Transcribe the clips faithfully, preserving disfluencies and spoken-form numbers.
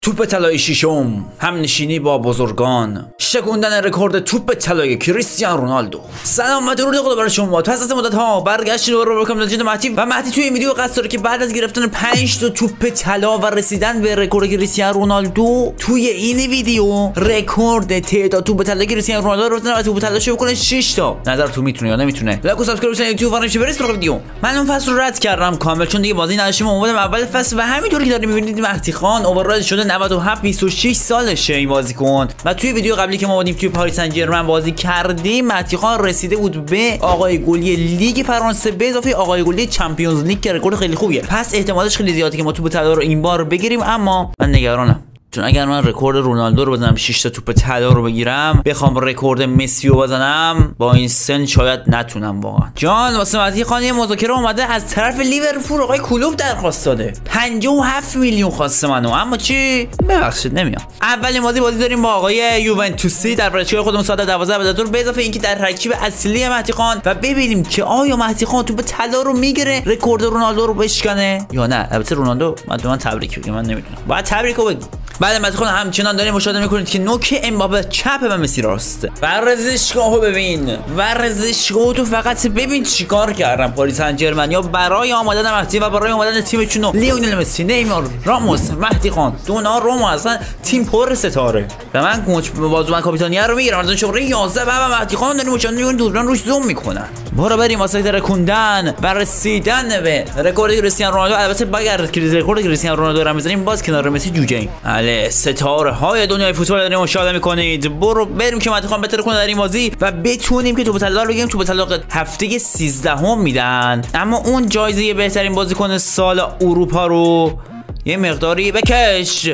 توپ طلای ششم، هم نشینی با بزرگان، شکوندن رکورد توپ طلای کریستیانو رونالدو. سلام و درود خدا بر شما. پس از مدت ها برگشتیم رو بکنم لژند مهدی و مهدی توی این ویدیو قصد داره که بعد از گرفتن پنج تا توپ طلا و رسیدن به رکورد کریستیانو رونالدو، توی این ویدیو رکورد تعداد توپ طلای کریستیانو رونالدو رو بزنه و توپ طلا شو بکنه شش تا. نظر تو میتونه یا نمیتونه؟ لایک و سابسکرایب کنید یوتیوب فراموش برید سراغ ویدیو. من اون فصل رو رد کردم کامل چون دیگه بازی نداشتم. اومدم اول فصل و همینطوری که دارید میبینید مهدی خان اوورال شده نود و هفت، بیست و شش سالشه این بازیکن. و توی ویدیو قبلی که ما بودیم توی پاریس سن ژرمن بازی کردیم، مهدی خان رسیده بود به آقای گلی لیگ فرانسه به اضافه آقای گلی چمپیونز لیگ که رکورد خیلی خوبیه. پس احتمالش خیلی زیاده که ما توپ طلا رو این بار بگیریم، اما من نگرانم چون اگر من رکورد رونالدو رو بزنم، شش تا توپ طلا رو بگیرم، بخوام رکورد مسی رو بزنم، با این سن شاید نتونم واقعا. جان واسه مهدی خان یه مذاکره اومده از طرف لیورپول، آقای کلوب درخواست داده پنجاه و هفت میلیون خواسته منو، اما چی ببخشید نمیام. اولین بازی بازی داریم با آقای یوونتوسی در ورزشگاه خودمون ساعت دوازده بعد از ظهر، به اضافه اینکه در ترکیب اصلی مهدی خان، و ببینیم که آیا مهدی خان توپ طلا رو میگیره رکورد رونالدو رو بشکنه یا نه. البته رونالدو من من تبریک بگم، من نمیدونم باید تبریکو بگم. بعد مهدی خان همچنان داریم مشاهده میکنید که نوک امباپه چپ و مسی راست. ورزشگاهو ببین، ورزشگاهو تو فقط ببین چیکار کردن پاریس سن ژرمن یا برای آمدن مهدی و برای آمدن تیمشون. لیونل مسی، نیمار، راموس، مهدی خان، دونا روما، اصلا تیم پر ستاره. و من کوچ بازو من کاپیتانیه رو میگیرم از شماره یازده و مهدی خان داریم مشاهده میکنید دوران روش زوم میکنن. برو بریم واسه ترکوندن و رسیدن به رکورد کریستیانو رونالدو. البته اگر رکورد کریستیانو رونالدو رو میزنیم باز کنار مسی جوجه. بله ستاره های دنیای فوتبال داریم مشاهده میکنید. برو بریم که مهدی خان بهتر کنه در این بازی و بتونیم که توپ طلا رو بگیریم. توپ طلا هفته سیزدهم میدن، اما اون جایزه بهترین بازیکن سال اروپا رو یه مقداری بکش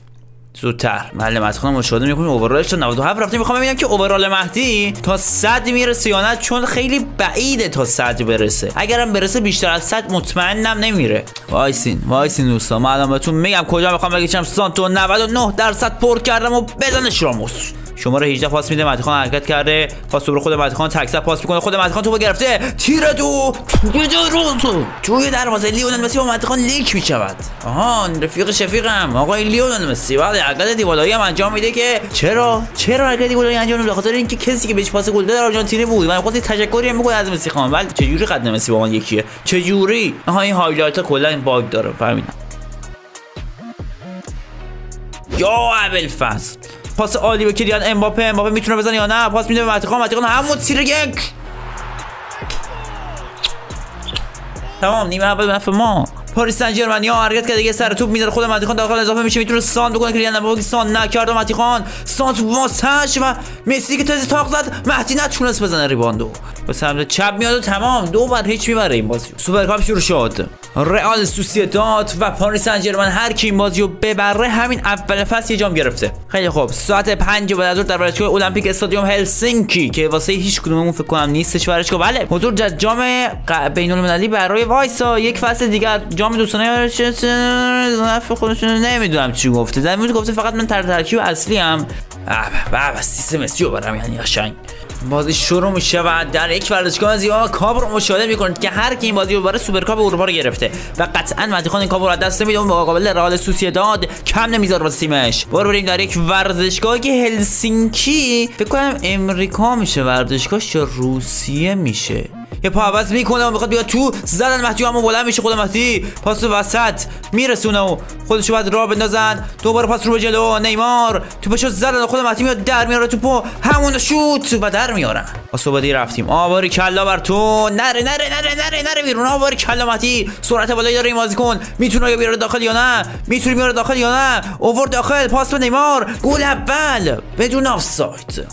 زودتر. بله مهدی خان مشاهده میکنیم اوورالش تا نود و هفت رفته. میخوام ببینم که اوورال مهدی تا صد میرسه یا نه، چون خیلی بعیده تا صد برسه. اگرم برسه بیشتر از صد مطمئنم نمیره. وایسین وایسین دوستان، من الان بهتون میگم کجا میخوام بگیرم. سانتو نود و نه درصد پر کردم و بزنش راموس. شماره هجده پاس میده، مهدی خان حرکت کرده، پاس رو خود مهدی خان تک پاس میکنه، خود مهدی خان توپو گرفته، تیر تو توی دروازه لیونل مسی با مهدی خان لیک میشود. آهان رفیق شفیقم آقای لیونل مسی بعد حرکت دیوالایی هم انجام میده که چرا چرا حرکت دیوالایی انجام میده؟ بخاطر اینکه کسی که بهش پاس گل داد آرژانتینی بود. من خودت تشکری میکنم از مسی خان. ولی چه جوری قد مسی با من یکیه؟ چه جوری؟ آها این هایلایت کلا این باگ داره، فهمیدم. یا ابوالفضل پاس عالی به کلیان امباپه. امباپه میتونه بزنه یا نه؟ پاس میده به مهدی خان. مهدی خان همون تیر یک. تمام نیمه اول به نفع ما. پاریس سن ژرمن ها حرکت کرده، یه سر توپ میذاره خود مهدی خان داخل اضافه میشه، میتونه سان بکنه. کلیان امباپه سان نکرد و مهدی خان سان واسش و مسی که تازه تاق زد، مهدی نتونست بزنه ریباندو. به سمت چپ میاد و تمام دو بر هیچ میبره این بازی. سوپرکاپ شروع شد. رئال سوسییداد و پاریس سن ژرمن هر کی این بازیو ببره همین اول فصل یه جام گرفته. خیلی خوب. ساعت پنج بعد از ظهر در ورزشگاه المپیک استادیوم هلسینکی که واسه هیچ کدوممون فکر کنم نیستش ورزشگاه. بله حضور جام بین‌المللی برای وایسا یک فصل دیگر جام دوستانه نفع خودشون نمیدونم چی گفته. در مورد گفته فقط من تر ترکیب اصلی ام بابا سیستم مسی رو برام یعنی قشنگ. بازی شروع میشه و در یک ورزشگاه زیبا کاپ رو مشاهده میکنید که هر کی این بازی رو ببره سوپرکاپ اروپا رو گرفته و قطعا مهدی خان این کاپ رو از دست نمیده. اون مقابل رئال سوسییداد کم نمیذاره واسه تیمش. برو بریم در یک ورزشگاه که هلسینکی، فکر کنم امریکا میشه ورزشگاهش یا روسیه میشه. یه پا عوض میکنه و میخواد بیاد تو، زدن مهدی همون بلند میشه. خود مهدی پاس وسط میرسونه و خودشو بعد راه بندازن. دوباره پاس رو به جلو، نیمار توپشو زدن، خود مهدی میاد در میاره توپو، همون شوت و در میارن. پاس بعدی رفتیم. آواری کلا بر تو، نره نره نره نره نره بیرون. آواری کلا مهدی سرعت بالایی داره این بازیکن، میتونه بیاره داخل یا نه؟ میتونه بیاره داخل یا نه؟ اوورد داخل، پاس به نیمار، گل اول بدون آفساید.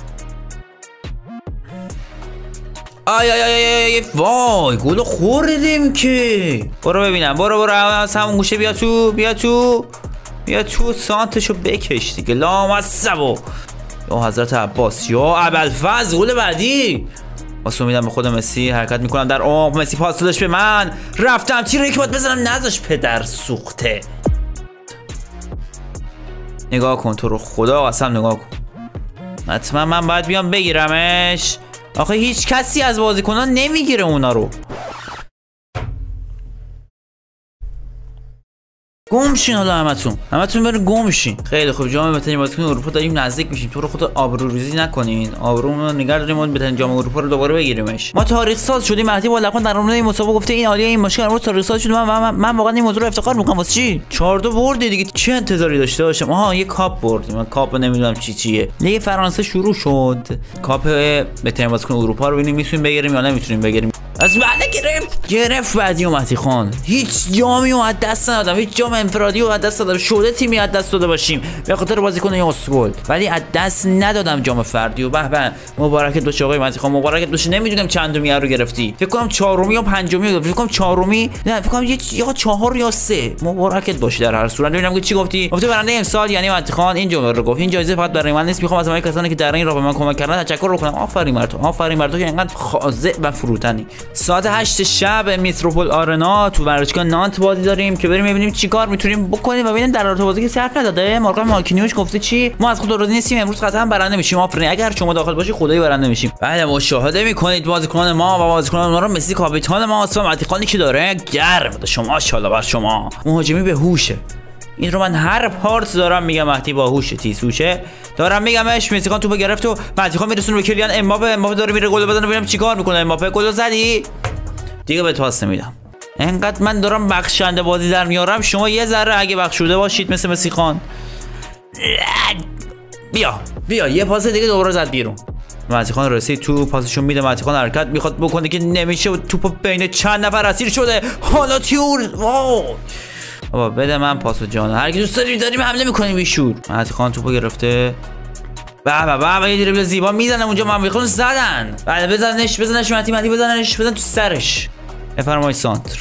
آی آی آی آی وای گل خوردیم که. برو ببینم، برو برو از همون گوشه بیا تو بیا تو بیا تو سانتشو بکش دیگه لامصبو. یا حضرت عباس یا ابوالفضل گل بعدی. واسه میدم به خود مسی، حرکت میکنم در عمق. مسی پاس دادش به من، رفتم تیر یک باید بزنم نذاش پدر سوخته. نگاه کن تو رو خدا قسم نگاه کن. حتما من باید بیام بگیرمش. آخه هیچ کسی از بازیکنان نمیگیره اونا رو. گم شین حالا همتون همتون برین گم شین. خیلی خوب جام بهترین بازیکن اروپا داریم نزدیک میشیم. تو رو خود آبروریزی نکنین. آبرومون رو نگه داریم. ما بهترین جام اروپا رو دوباره بگیریمش. ما تاریخ ساز شدیم. مهدی با لبخند در مورد این مسابقه گفته این عالیه این مشکل امروز تاریخ ساز شد. من من, من واقعا این موضوع رو افتخار میکنم. واسه چی؟ چهار تا بردی دیگه. چه انتظاری داشته باشم؟ آها یه کاپ بردیم. من کاپ نمیدونم چی چیه. لیگ فرانسه شروع شد. کاپ بهترین بازیکن اروپا رو ببینیم میتونیم بگیریم یا نمیتونیم بگیریم. از بعد گرفت گرفت بعدی و مهدی خان هیچ جامی رو از دست ندادم. هیچ جام انفرادی رو از دست دادم. شده تیمی از دست داده باشیم به خاطر بازیکن یاسگل، ولی از دست ندادم جام فردی. و به به مبارکت باشه آقای مهدی خان، مبارکت باشه. نمیدونم چندمی رو گرفتی. فکر کنم چهارمی یا پنجمی رو. فکر کنم چهارمی، نه فکر کنم یا چهار یا سه. مبارکت باشه در هر صورت. ببینم که چی گفتی. گفته برنده امسال یعنی مهدی خان این جمله رو گفت. این جایزه فقط برای من نیست. میخوام از همه کسانی که در این راه به من کمک کردن تشکر کنم. آفرین بر تو، آفرین بر تو که اینقدر خاضع و فروتنی. ساعت هشت شب میتروپول آرنا تو ورزشگاه نانت بازی داریم که بریم ببینیم چیکار میتونیم بکنیم و ببینیم در رابطه بازی که صرف نداده. مارکا مارکینیوش گفته چی؟ ما از خود راضی نیستیم. امروز قطعا برنده میشیم. آفرین. اگر شما داخل باشی خدایی برنده میشیم. بله مشاهده میکنید بازیکن ما و بازیکن ما رو مسی کاپیتان ما اصلا مهدی خانی که داره گرم شما ماشاءالله بر شما. مهاجمی به هوشه. این رو من هر پارت دارم میگم. مهدی باهوشه تیزوشه دارم میگمش. مسی خان توپو گرفت و مهدی خان میرسونه به کلیان امباپه. امباپه داره میره گل بزنه. ببینم چیکار میکنه. امباپه گل زدی دیگه به پاس نمیدم. انقدر من دارم بخشنده بازی در میارم. شما یه ذره اگه بخشوده باشید مثل مسی خان. بیا بیا یه پاس دیگه دوباره زد بیرون. مهدی خان رسید تو پاسشون میده. مهدی خان حرکت میخواد بکنه که نمیشه و توپو بین چند نفر اسیر شده. حالا تیور واو بابا بده من پاسو جان. هر کی دوست داری داریم حمله میکنیم بیشور. مهدی خان توپو گرفته. بابا بابا یه دریبل زیبا میزنه اونجا. من میخوام زدن. بعد بزنش بزنش مهدی مهدی بزنش بزن تو سرش. بفرمایید سانتر.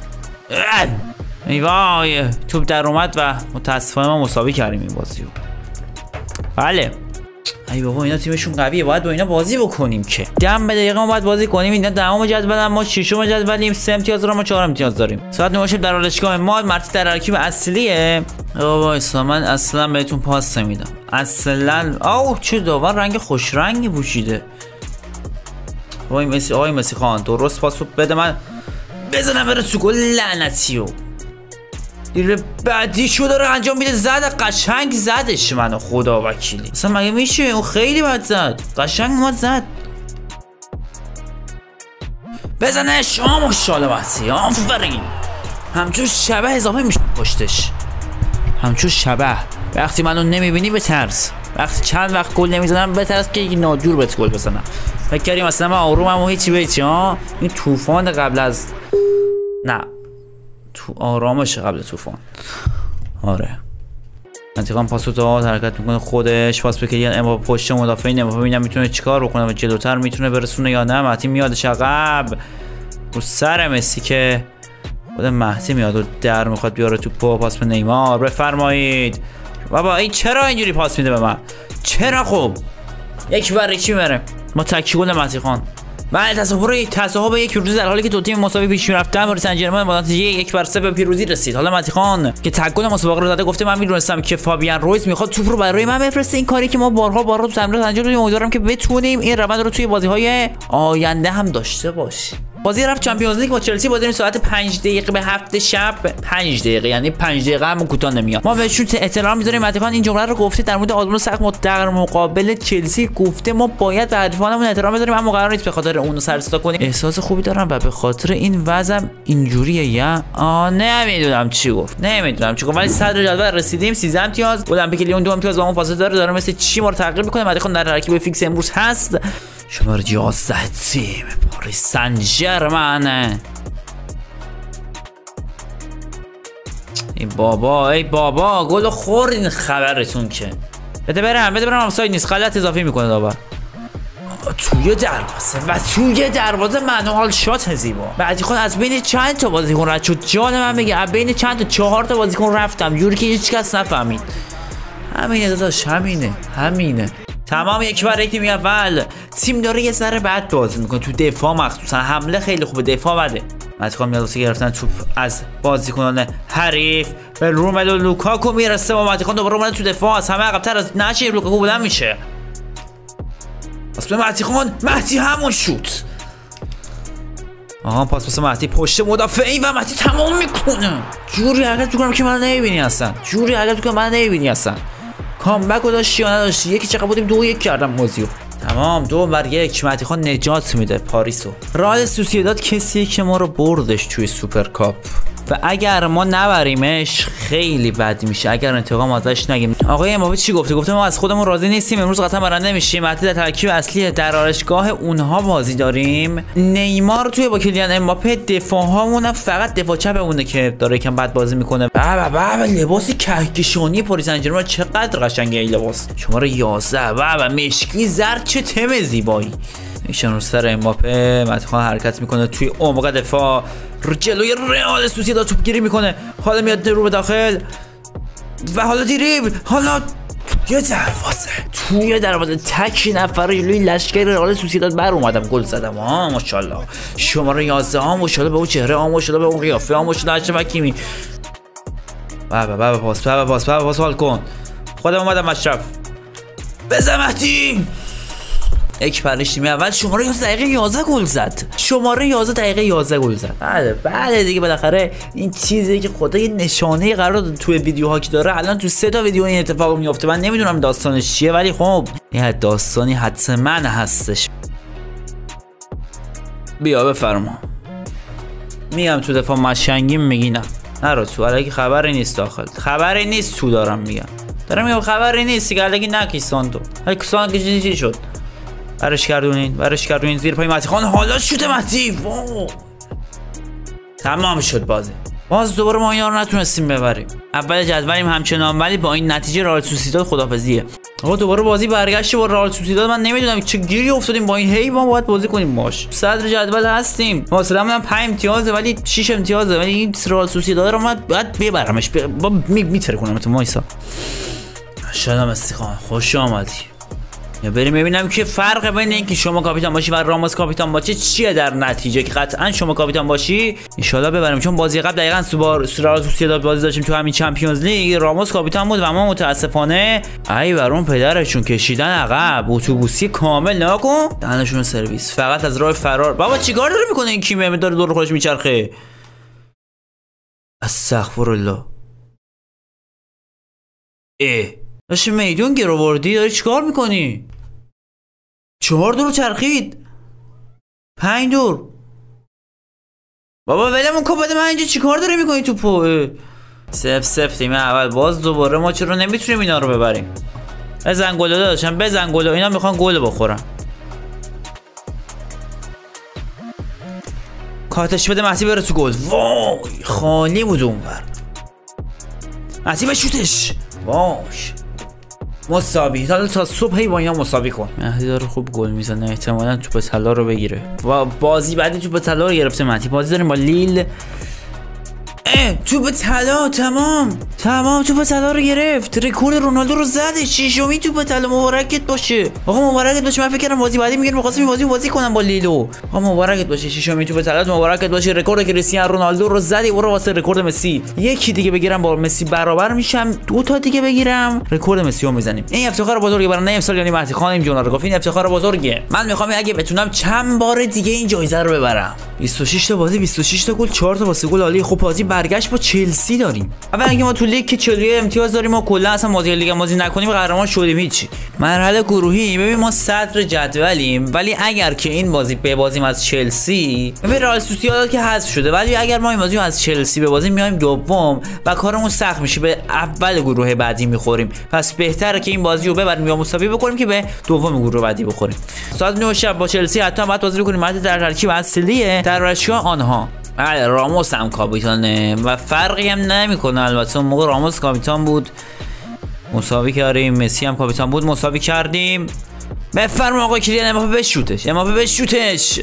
ای وای توپ در اومد و متاسفانه ما مساوی کردیم این بازیو. بله ای بابا اینا تیمشون قویه. باید با اینا بازی بکنیم که دم به دقیقه ما باید بازی کنیم. اینا دهم جدولن ما ششم جدولیم. سه امتیاز داریم ما چهار امتیاز داریم. ساعت نه شب در ورزشگاه ما. مرتی در ترکیب اصلیه. بابا من اصلا بهتون پاس نمیدم اصلا. آو چه داور رنگ خوش رنگی پوشیده. وای مسی آقای مسی خان درست پاسو بده من بزنم بره تو گل. لعنتیو دیره بعدی شو داره انجام میده. زد قشنگ زدش. منو خدا وکیلی اصلا مگه میشه؟ اون خیلی بد زد. قشنگ اومد زد. بزنش. آ ماشاءالله مسی آفرین. همچون شبه اضافه میشه پشتش. همچون شبه. وقتی منو نمیبینی بترس. وقتی چند وقت گل نمیزنم بترس که یک ناجور بهت گل بزنم. فکر کردیم مثلا من آرومم و هیچی به هیچی. ها این طوفان قبل از نه تو آرامش قبل طوفان. آره مهدی خان پاسو داد. حرکت میکنه خودش. پاس به کلیان امباپه پشت مدافعین. امباپه ببینم میتونه چیکار بکنه و جلوتر میتونه برسونه یا نه. مهدی میادش عقب رو سر مسی که خود مهدی میاد و در میخواد بیاره توپو. پاس به نیمار. بفرمایید. بابا این چرا اینجوری پاس میده به من؟ چرا؟ خوب یک بر یکی میبره. ما تکی گل مهدی خان. بعد تصاحب تصاحب یک پیروزی در حالی که دو تیم مساوی پیش می‌رفتن. پاریس سن ژرمن با نتیجه یک بر سه به پیروزی رسید. حالا مهدی خان که تک گل مسابقه رو زده گفته من میدونستم که فابیان رویز میخواد توپ رو برای من بفرسته. این کاری که ما بارها بارها تو تمرینات انجام دادیم. امیدوارم که بتونیم این روند رو توی بازی‌های آینده هم داشته باشیم. بازی رفت چمپیونز لیگ با چلسی بازی ساعت پنج دقیقه به هفت شب. پنج دقیقه یعنی پنج دقیقه هم کوتاه نمیاد. ما بهشون احترام میذاریم. مهدی خان این جمله رو گفته در مورد آزمون سخت در مقابل چلسی. گفته ما باید به حریفانمون احترام بذاریم اما قرار نیست به خاطر اون سر صدا کنیم. احساس خوبی دارم و به خاطر این وضعم اینجوریه. یا آ نمیدونم چی گفت. نمیدونم چی گفت ولی صدر جدول رسیدیم. سیزده امتیاز. المپیک لیون دو امتیاز با اون فاصله داره. داره مثل چی ما رو تعقیب میکنه. مهدی خان در ترکیب فیکس امروز هست. شماره یازده تیم پاریس سن ژرمن. ای بابا ای بابا گل خوردین خبرتون که. بده برم بده برم آفساید نیست. غلط اضافه میکنه داور. توی دروازه و توی دروازه منوال شات زیبا. مهدی خان از بین چند تا بازیکن رد شد؟ جان من بگه از بین چند تا چهار تا بازیکن رفتم جوری که هیچ کس نفهمید. همینه داداش همینه همینه. تمام یک بر یک تیم اول. تیم داره یه ذره بد بازی میکنه تو دفاع مخصوصا. حمله خیلی خوبه دفاع بده. مهدی خان میاد واسه گرفتن توپ از بازیکنان حریف به روملو لوکاکو میرسه و مهدی خان دوباره اومده تو دفاع. از همه عقب‌تر از نشه لوکاکو بلند میشه. پس به مهدی خان. مهدی همون شوت. آها پاس پاس مهدی پشت مدافعی و مهدی تمام میکنه. جوری حرکت میکنم که من نمیبینی اصلا، جوری حرکت میکنم من نمیبینی اصلا. کامبک رو داشتی یا نداشتی؟ یکی چقدر بودیم دو یک کردم بازیو. تمام دو بر یک. مهدی خان نجات میده پاریسو. رئال سوسییداد کسیه که ما رو بردش توی سوپر کاپ و اگر ما نبریمش خیلی بد میشه اگر انتقام ازش نگیم. آقای امباپه چی گفته؟ گفته ما از خودمون راضی نیستیم، امروز قطعا برنده میشیم. مهدی در ترکیب اصلی در آرایشگاه اونها بازی داریم. نیمار توی با کلیان امباپه. دفاع هامون فقط دفاع چپمونه که داره یکم بد بازی میکنه. بابا بابا لباس کهکشانی پاریس سن ژرمن چقدر قشنگه این لباس. شماره یازده بابا مشکی زرد چه تم زیبایی. ایشان رو سر امباپه. مهدی خان حرکت میکنه توی عمق دفاع جلوی رئال سوسییداد توپ گیری میکنه. حالا میاد رو به داخل و حالا دریبل، حالا یه دروازه توی دروازه تک نفر جلوی لشکر رئال سوسییداد بر اومدم گل زدم. ها ماشاءالله. شماره یازده ها ماشاءالله به اون چهره، ها ماشاءالله به اون قیافه، ها ماشاءالله اشرف حکیمی. بابا بابا پاس بابا پاس بابا پاس حال کن. خودم اومدم اشرف. بزن مهدی. یک پرش نیمه اول شماره یازده دقیقه یازده گل زد. شماره یازده دقیقه یازده گل زد. بله بله دیگه بالاخره این چیزی که خدا یه نشانه قرار توی ویدیوها که داره الان تو سه تا ویدیو این اتفاق میفته. من نمیدونم داستانش چیه ولی خب یه داستانی حتما هستش. بیا بفرما. میام تو دفاع مشنگیم میگی نه نرو تو. الکی خبری نیست داخل، خبری نیست تو دارم میگم. دارم میگم خبری نیست دیگه. الکی نکیسان تو. الکی که چی شد؟ برش گردونین برش گردونین زیر پای مهدی خان. حالا شوت مهدی. واو تمام شد بازی. باز دوباره ما اینا رو نتونستیم ببریم. اول جدولیم همچنان ولی با این نتیجه رئال سوسییداد خدافظیه. آقا دوباره بازی برگشت با رئال سوسییداد. من نمیدونم چه گیری افتادیم با این. هی ما باید بازی کنیم باش. صدر جدول هستیم. مثلا من پنج امتیازه ولی شش امتیازه ولی این رئال سوسییداد رو من باید ببرمش. با میتره کنم تو مایسا. شادم استخوان خوش آمدی. یا بریم ببینم که فرق بین اینکه شما کاپیتان باشی و راموس کاپیتان باشه چیه در نتیجه. که قطعا شما کاپیتان باشی ان شاء الله ببریم، چون بازی قبل دقیقاً سوبار رئال سوسییداد بازی داشتیم تو همین چمپیونز لیگ. راموس کاپیتان بود و ما متاسفانه ای برون پدرشون کشیدن عقب. اتوبوسی کامل نکن دهنشون سرویس. فقط از راه فرار. بابا چیکار داره میکنه این کیمه؟ داره دور خودش میچرخه. استغفرالله. اه داشتی میدون گرو وردی داری چیکار میکنی؟ چهار دور چرخید. پنج دور. بابا ولمون کن بده من اینجا چیکار داری میکنی توپو؟ سف سف تیم اول. باز دوباره ما چرا نمیتونیم اینا رو ببریم؟ بزن گل داداشم بزن گل. اینا میخوان گل بخورن. کاتش بده مهدی بره تو گل. وای خالی بود اونور. مهدی به شوتش. وای مساوی. حالا تا صبح هی با اینا مساوی کن. مهدی داره خوب گل میزنه احتمالاً توپ طلا رو بگیره. و بازی بعدی توپ طلا رو گرفته مهدی. بازی داریم با لیل. اه توپ طلا. تمام تمام توپ طلا رو گرفت. رکورد رونالدو رو زده. ششمین توپ طلا. مبارکت باشه آقا مبارکت باشه. من فکر کردم بازی بعدی میگن می‌خواستم بازی بازی کنم با لیلو. آقا مبارکت باشه. ششمین توپ طلا. مبارکت باشه. رکورد کریستیانو رونالدو رو زدی. برو واسه رکورد مسی. یکی دیگه بگیرم با مسی برابر میشم. دو تا دیگه بگیرم رکورد مسی رو میزنیم. این افتخار بزرگه برای امسال یعنی مهدی خان جون رو گفت. این افتخار بزرگه. من میخوام اگه بتونم چند بار دیگه این جایزه رو ببرم. بیست و شش تا بازی بیست و شش تا گل چهار تا واسه گل عالی. خوب بازی برگشت با چلسی داریم. اول اگه ما تو لیگ که چهل امتیاز داریم و کلا اصلا بازی لیگ بازی نکنیم قهرمان شدیم هیچ. مرحله گروهی ببین ما صدر جدولیم ولی اگر که این بازی به بازیم از چلسی ببین رئال سوسییداد که حذف شده ولی اگر ما این بازی از چلسی به بازی میایم دوم و کارمون سخت میشه به اول گروه بعدی میخوریم. پس بهتره که این بازی رو ببریم یا مساوی بکنیم که به دوم گروه بعدی بخوریم. ساعت نه شب با چلسی حتما باید بازی کنیم. بعد در ترکیب اصلیه در رشیا آنها. بله راموس هم کاپیتانه و فرقی هم نمیکنه. البته اون موقع راموس کاپیتان بود مساوی کردیم. مسی هم کاپیتان بود مساوی کردیم. بفرما آقا کلیان امباپه بشوتش. امباپه بشوتش.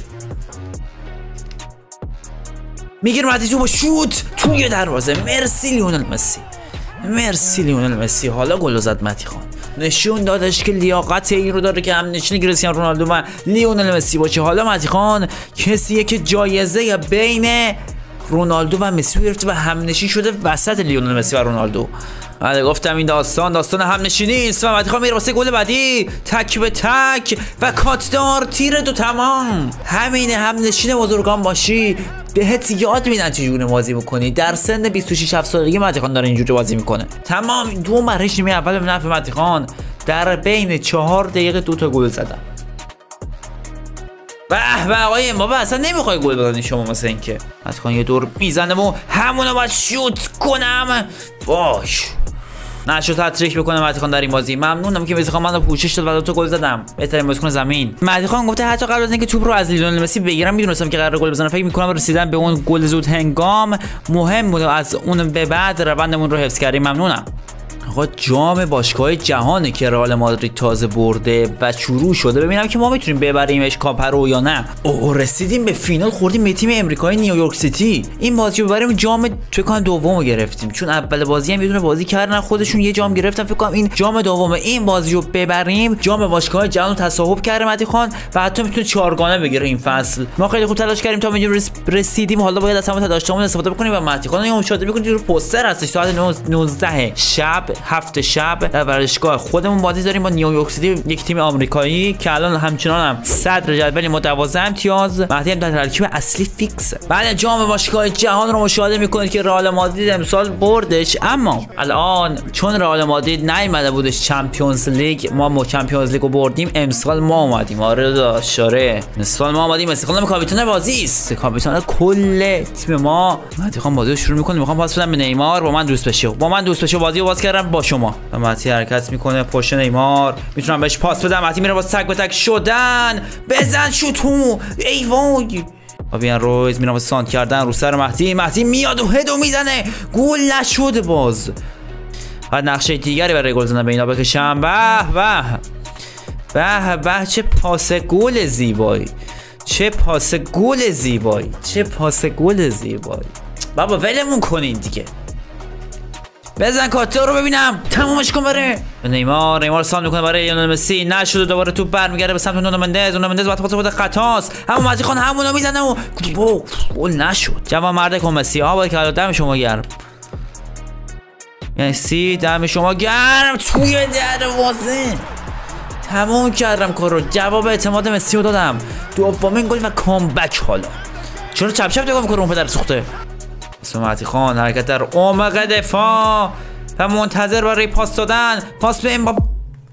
میگیره مهدی تو با شوت توی دروازه. مرسی لیونل مسی. مرسی لیونل مسی. حالا گل زد مهدی خان. نشون دادش که لیاقت این رو داره که هم نشین کریستیانو رونالدو و لیونل مسی باشه. حالا مهدی خان کسیه که جایزه بین رونالدو و مسی گرفته و هم نشین شده وسط لیونل مسی و رونالدو. بله گفتم این داستان داستان هم نشینی است و مهدی خان میره واسه گل بعدی، تک به تک و کاتدار تیر دو تمام. همین هم نشین بزرگان باشی بهت یاد میدن چجوری بازی میکنی. در سن بیست و شش هفت سالگی مهدی خان داره اینجوری بازی میکنه. تمام دو مرحله نیمه اول به نفع مهدی خان، در بین چهار دقیقه دو تا گل زدن. به به آقای ما اصلا نمیخوای گل بزنی شما، مثلا اینکه مهدی خان یه دور میزنه و همونو باید شوت کنم. باش نشد هتریک بکنه مهدی خان در این بازی. ممنونم که مهدی خان منو پوشش داد و دو تا گل زدم. بهترین بازیکن زمین. مهدی خان گفته حتی قبل از اینکه توپ رو از لیونل مسی بگیرم میدونستم که قرار گل بزنم. فکر میکنم رسیدن به اون گل زود هنگام مهم بود، از اون به بعد روندمون رو حفظ کردیم. ممنونم. آقا جام باشگاه جهانه که رئال مادرید تازه برده و شروع شده. ببینم که ما میتونیم ببریمش کاپ رو یا نه. اوه رسیدیم به فینال، خوردیم به تیم امریکایی نیویورک سیتی. این بازی رو ببریم جام فکر کنم دومو گرفتیم، چون اول بازی هم یه دونه بازی کردن خودشون یه جام گرفتن. فکر کنم این جام دومه. این بازی رو ببریم جام باشگاه جهان رو تصاحب کرده مهدی خان و حتی میتونه چهارگانه بگیره این فصل. ما خیلی خوب تلاش کردیم تا اینجا رسیدیم، حالا باید از همون داشتمون استفاده بکنیم و مهدی خان یه مشاهده می‌کنید رو پوستر هستش ساعت نوزده شب هفت شب در ورزشگاه خودمون بازی داریم با نیویورک سیتی، یک تیم آمریکایی که الان همچنان هم صدر جدول ما دوازده امتیاز. مهدی هم در ترکیب اصلی فیکس. بعد جام باشگاه جهان رو مشاهده میکنید که رئال مادرید امسال بردش، اما الان چون رئال مادرید نیومده بودش چمپیونز لیگ، ما ما چمپیونز لیگو بردیم. امسال ما اومدیم. آره داداش، آره امسال ما اومدیم. استقلال کاپیتان بازی است، کاپیتان کل تیم ما. مهدی خان بازی رو شروع میکنه. میخوام پاس بدم به نیمار. با من دوست بشه، با من دوست بشه. بازی رو باز کردم با شما. مهدی حرکت میکنه پشت نیمار، میتونم بهش پاس بدم. مهدی میره واسه تک به تک شدن. بزن شوتو. ای وای ببین رویز میره واسه سانت کردن رو سر مهدی. مهدی میاد و هدو میزنه، گل نشد باز. بعد نقشه دیگری برای گل زدن به اینا بکشم. به به به به چه پاس گل زیبایی، چه پاس گل زیبایی، چه پاس گل زیبایی. بابا ولمون کنین دیگه. بزن کاتو رو ببینم، تمومش کن بره. نیمار نیمار سام میکنه برای لیونل مسی، نشده. دوباره توپ برمیگرده به سمت نونو مندز. نونو مندز بعد پاس بده خطاست، اما مهدی خان همونو میزنه و گل نشد. جوان مرد کمسی ها که الان دم شما گرم، یعنی سی دم شما گرم توی دروازه. تموم کردم کارو. جواب اعتماد مسی رو دادم. دومین گل و کامبک. حالا چرا چپ چپ نگاه میکنه اون پدر سوخته؟ مهدی خان حرکت در عمق دفاع و منتظر برای پاس دادن. پاس به امباپه.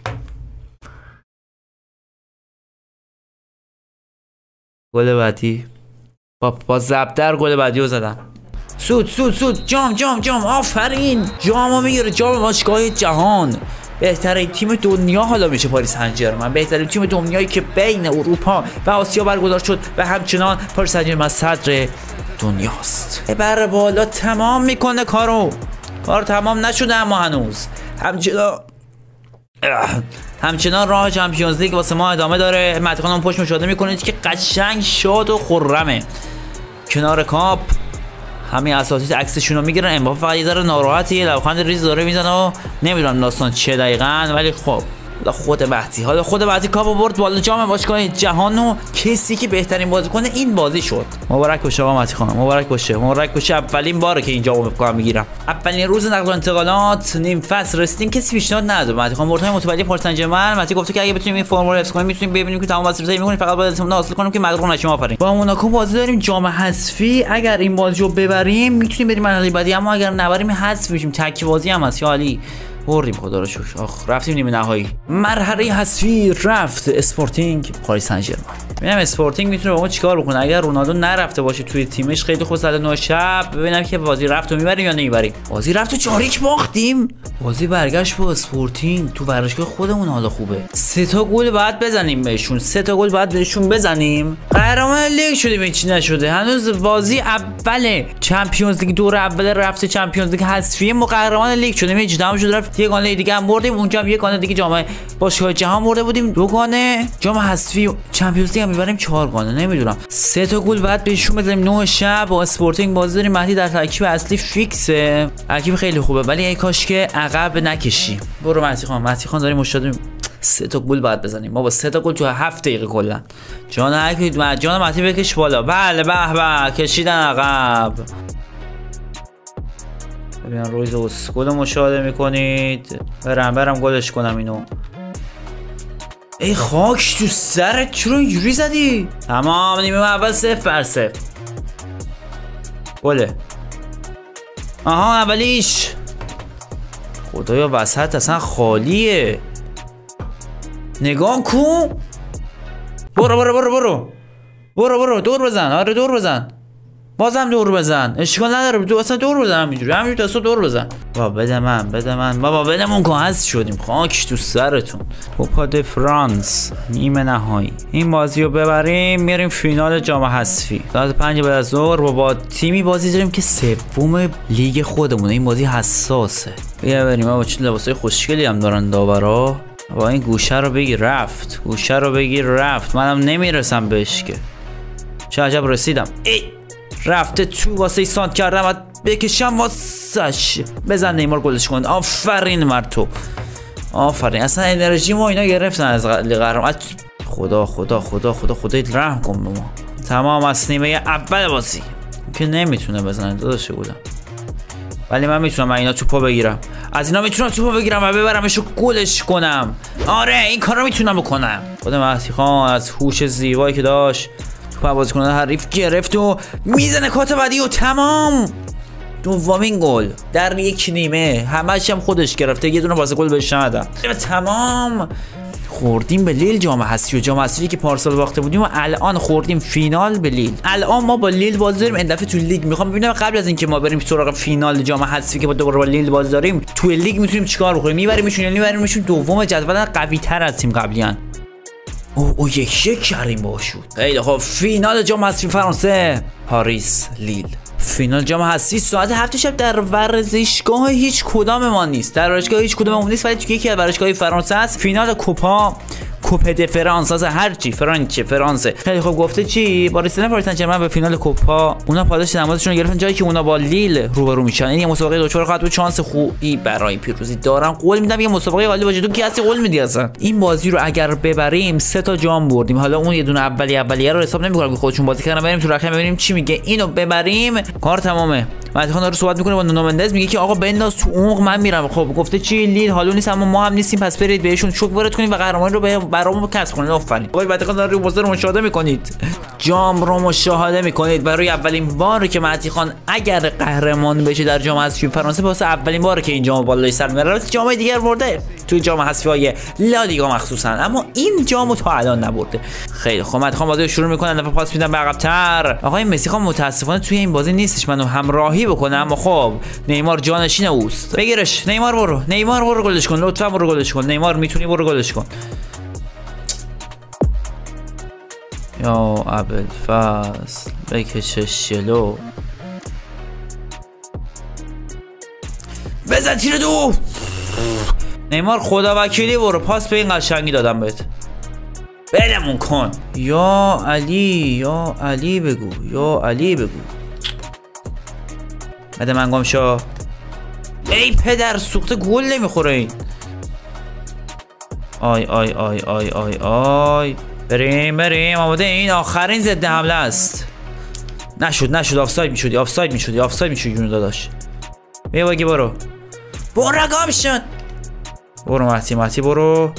گل بعدی با با زبدر گل بعدی رو زدن. سود سود سود جام جام جام. آفرین جامو میگیره. جام باشگاه جهان. بهترین تیم دنیا حالا میشه پاریس سن ژرمن. بهترین تیم دنیایی که بین اروپا و آسیا برگزار شد و همچنان پاریس سن ژرمن صدر دنیاست. بر بالا تمام میکنه کارو. کار تمام نشده اما هنوز همچنان همچنان راه چمپیونز لیگ واسه ما ادامه داره. مهدی خان اون پشت مشاهده میکنید که قشنگ شاد و خرمه کنار کاپ. همین اساتید عکسشون رو میگیرن. امباپه فقط یه ذره ناراحته، یه لبخند ریز داره میزنه و نمیدونم داستان چه دقیقاً، ولی خب خود مهدی حالا خود مهدی کاپو برد بالا جام باشگاه جهان و کسی که بهترین بازیکن این بازی شد. مبارک باشه آقا مهدی خان، مبارک باشه، مبارک باشه. اولین باره که اینجا رو میگیرم. اولین روز نقل و انتقالات نیم فصل رسیدیم، کسی پیشنهاد نداد. مهدی خان برد های متولی پاریس سن ژرمن. مهدی گفته که اگه بتونیم این فرم رو حفظ کنیم میتونیم ببینیم که تمام مسیر میکنیم، فقط باید اطمینان حاصل کنیم که مدرون نشیم. آفرین. با موناکو بازی داریم جام حذفی. اگر این بازی رو ببریم میتونیم بریم مرحله بعدی، اما اگر نبریم حذف میشیم. تک بازی هم هست یا علی. بردیم خدا رو شکر. آخ رفتیم نیمه نهایی. مرحله حذفی رفت اسپورتینگ پاریس سن ژرمن. ببینم اسپورتینگ میتونه با ما چیکار بکنه. اگر رونالدو نرفته باشه توی تیمش خیلی خوب. ساعت نه شب ببینم که بازی رفت و میبریم یا نمیبریم. بازی رفت و چاریک باختیم. بازی برگشت با اسپورتینگ تو ورزشگاه خودمون. حالا خوبه. سه تا گل بعد بزنیم بهشون. سه تا گل بعد بهشون بزنیم. قهرمان لیگ شدیم. هیچ نشده. هنوز بازی اوله. چمپیونز لیگ دور اول رفته چمپیونز لیگ حذفی. ما قهرمان لیگ شدیم. هیچ تمام شد رفت. یه گانه دیگه هم بردیم. اونجا هم یه گانه دیگه جام باشگاه جهان برده بودیم. دو گانه جام حذفی چمپیونز لیگ میبریم. چهار گانه نمیدونم. سه تا گل بعد بهشون بزنیم. نه شب با اسپورتینگ بازی داریم. مهدی در ترکیب اصلی فیکسه. ترکیب خیلی خوبه، ولی ای کاش که عقب نکشی. برو مهدی خان. مهدی خان داریم مشاهده. سه تا گل بعد بزنیم. ما با سه تا گل تو هفت دقیقه کلا. جان هر جان مهدی بکش بالا. بله به به کشیدن عقب. ببین رویز اسکول مشاهده میکنید. برم برم گلش کنم اینو. ای خاک تو سرت، چرا اینجوری زدی؟ تمام، نیمه اول صفر بر صفر. گله. آها اولیش. خدایا وسط اصلا خالیه. نگاه کن. برو برو برو برو برو برو دور بزن. آره دور بزن، بازم دور بزن، اشکال نداره. دو اصلا دور بزن، همینجوری همینجوری دستو دور بزن. بابا بده من بده من بابا بدمون که هست شدیم. خاک تو سرتون. کوپا د فرانس نیمه نهایی. این بازی رو ببریم میریم فینال جام حذفی. ساعت پنج بعد از ظهر با, با تیمی بازی داریم که سوم لیگ خودمونه. این بازی حساسه. بیا بریم. بابا چه لباسای خوشگلی هم دارن داورا. با این گوشه رو بگیر رفت، گوشه رو بگیر رفت. منم نمیرسم بهش که. چه عجب رسیدم. ای رفته تو، واسه سانت کردم و بکشم واسش. بزن نیمار گلش کن. آفرین مرد تو، آفرین. اصلا انرژی ما اینا گرفتن از قهرمان. خدا خدا خدا خدا خدا رحم کن به ما. تمام از نیمه اول بازی که نمیتونه بزنه داداش بودم، ولی من میتونم اینا توپا بگیرم. از اینا میتونم توپا بگیرم و ببرمش و گلش کنم. آره این کارو میتونم بکنم. خود مهدی خان از هوش زیبایی که داشت توپ بازیکن حریف گرفت و میزنه کات بعدی و تمام. دومین گل در یک نیمه. همه‌ش هم خودش گرفته، یه دونه پاس گل بهش ندادن. تمام. خوردیم به لیل جام حذفی و جام حذفی که پارسال باخته بودیم و الان خوردیم فینال به لیل. الان ما با لیل بازی داریم این دفعه تو لیگ. میخوام ببینم قبل از اینکه ما بریم سراغ فینال جام حذفی که با دوباره با لیل بازی داریم تو لیگ میتونیم چیکار بکنیم. میبریمشون یعنی میبریمشون دوم جدول، قوی تر از تیم قبلیان. او او یک یک کردیم باشود. خیلی خب فینال جام حذفی فرانسه پاریس لیل. فینال جام حذفی ساعت هفت شب در ورزشگاه هیچ کدام ما نیست. در ورزشگاه هیچ کدام ما نیست، ولی تو یکی از ورزشگاه‌های فرانسه است. فینال کوپا کوپ د فرانس، از هر چی فرانچه فرانسه. خیلی خوب گفته چی؟ پاریس سن پاریس سن ژرمن به فینال کوپا. اونا پاداش نمازشون رو گرفتن جایی که اونا با لیل روبرو میشن. این یه مسابقه دچار خواهد بود. شانس خوبی برای پیروزی دارم. قول میدم یه مسابقه عالی باشه. تو کی هستی قول میدی اصلا؟ این بازی رو اگر ببریم سه تا جام بردیم. حالا اون یه دونه اولی اولیه رو حساب نمی‌کنم که خودشون بازی کردن. بریم تو رقم ببینیم چی میگه. اینو ببریم کار تمامه. مهدی خان داره صحبت میکنه با نونو مندز، میگه که آقا بنداز تو عمق من میرم. خب گفته چی؟ لیل حالو نیست اما ما هم نیستیم، پس برید بهشون شوک وارد کنید و قهرمانی رو برامون کسب کنید. آفرین. آقا مهدی خان داره بازی رو مشاهده میکنید. جام رو مشاهده میکنید. برای اولین بار که مهدی خان اگر قهرمان بشه در جام حذفی فرانسه، واسه اولین بار که این جام بالای سر میره. جام دیگر برده توی جام حذفی‌های لالیگا مخصوصا، اما این جامو تا الان نبرده. خیلی خب مهدی خان بازی شروع میکنه. دفعه پاس میدن به عقب‌تر. آقای مسی خان متاسفانه توی این بازی نیستش. منو همراهی بکنه، اما خب نیمار جانشین اوست. بگیرش نیمار. برو نیمار برو گلش کن لطفا. برو گلش کن نیمار، میتونی برو گلش کن. یا ابوالفضل بکشش جلو. بزن تیر دو. نیمار خدا وکیلی برو. پاس به این قشنگی دادم بهت. بلمون کن. یا علی یا علی بگو یا علی بگو. بده من گم شو. ای پدر سوخته گل نمیخوره این. آی آی آی آی آی آی. بریم بریم. آماده. این آخرین ضد حمله است. نشد نشد. آفساید میشدی آفساید میشدی آفساید میشدی جون داداش. بیا باگی برو. برو گم شد. برو مهدی مهدی برو.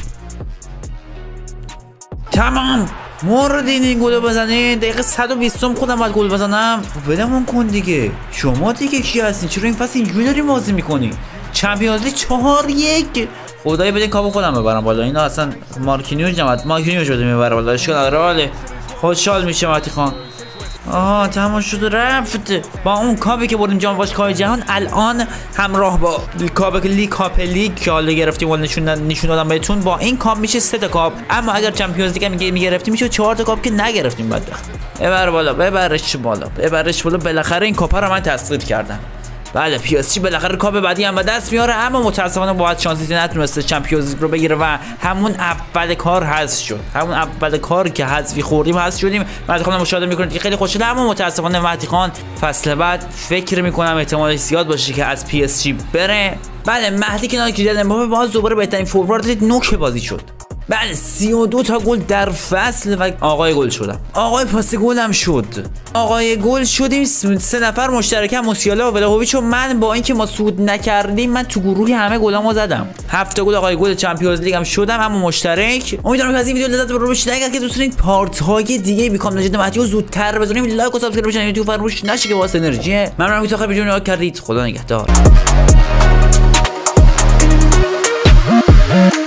تمام. موردین این گل بزنین. دقیقه صد و بیست خودم باید گل بزنم. ولمون کن دیگه. شما دیگه کی هستین؟ چرا این فصل اینجوری داری بازی میکنی؟ چمپیونز لیگ چهار یک. خدای بدین کاپو خودم ببرم بالا. اینا اصلا مارکینیو جماعت مارکینیو شده میبره بالا. اشکال نداره. خوشحال میشه مهدی خان. آها تمام شد رفت. با اون کاپی که بردیم جام باشگاه جهان، الان همراه با کاپ لیگ کاپ لیگ که حالا گرفتیم و نشون نشون دادم بهتون، با این کاپ میشه سه تا کاپ. اما اگر چمپیونز لیگ میگه میگرفتیم میشه چهار تا کاپ که نگرفتیم. بدبخت. ببر بالا ببرش بالا ببرش بالا. بالاخره این کاپ رو من تصدیق کردم. بله پی اس جی بالاخره کاپ بعدی هم به دست میاره، اما متاسفانه باید شانسی نتونسته چمپیونز لیگ رو بگیره و همون اول کار حذف شد. همون اول کار که حذفی خوردیم حذف شدیم. مهدی خان مشاهده میکنید که خیلی خوشحال، اما متاسفانه مهدی خان فصل بعد فکر میکنم احتمالش زیاد باشه که از پی اس جی بره. بله مهدی کنار کیلیان امباپه باز دوباره بهترین فوروارد نوک بازی شد. بله سی و دو تا گل در فصل و آقای گل شدم. آقای پاس گلم شد. آقای گل شدیم. سه نفر مشترکم، موسیالا و ولاهویچ و من. با اینکه ما صعود نکردیم من تو گروهی همه گلامو زدم. هفت تا گل آقای گل چمپیونز لیگ هم شدم، اما مشترک. امیدوارم که از این ویدیو لذت ببرید. اگر که دوست دارید پارت های دیگه بیکام لژند مهدی زودتر بزنید لایک و سابسکرایب بشین یوتیوب فراموش نشه که واسه انرژی. ممنونم که تا آخر ویدیو نگاه کردید. خدا نگهدار.